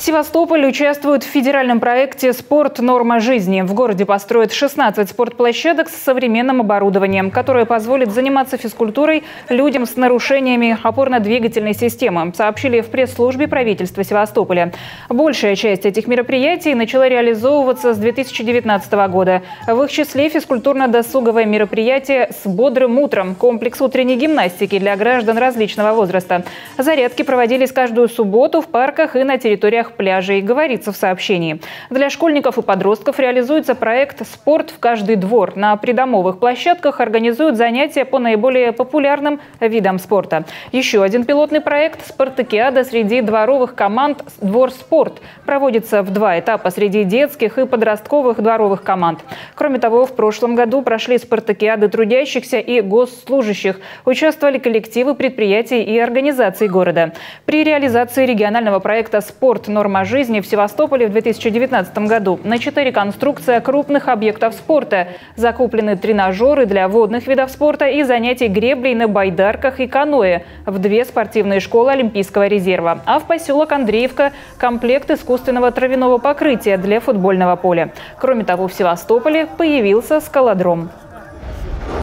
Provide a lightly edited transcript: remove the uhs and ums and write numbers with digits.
Севастополь участвует в федеральном проекте «Спорт. Норма жизни». В городе построят 16 спортплощадок с современным оборудованием, которое позволит заниматься физкультурой людям с нарушениями опорно-двигательной системы, сообщили в пресс-службе правительства Севастополя. Большая часть этих мероприятий начала реализовываться с 2019 года. В их числе физкультурно-досуговое мероприятие «С бодрым утром», комплекс утренней гимнастики для граждан различного возраста. Зарядки проводились каждую субботу в парках и на территориях пляжей, говорится в сообщении. Для школьников и подростков реализуется проект «Спорт в каждый двор». На придомовых площадках организуют занятия по наиболее популярным видам спорта. Еще один пилотный проект «Спартакиада» среди дворовых команд «Двор-спорт» проводится в 2 этапа среди детских и подростковых дворовых команд. Кроме того, в прошлом году прошли спартакиады трудящихся и госслужащих. Участвовали коллективы предприятий и организаций города. При реализации регионального проекта «Спорт. Норма жизни» в Севастополе в 2019 году начата реконструкция крупных объектов спорта. Закуплены тренажеры для водных видов спорта и занятий греблей на байдарках и каноэ в 2 спортивные школы Олимпийского резерва. А в поселок Андреевка – комплект искусственного травяного покрытия для футбольного поля. Кроме того, в Севастополе появился скалодром.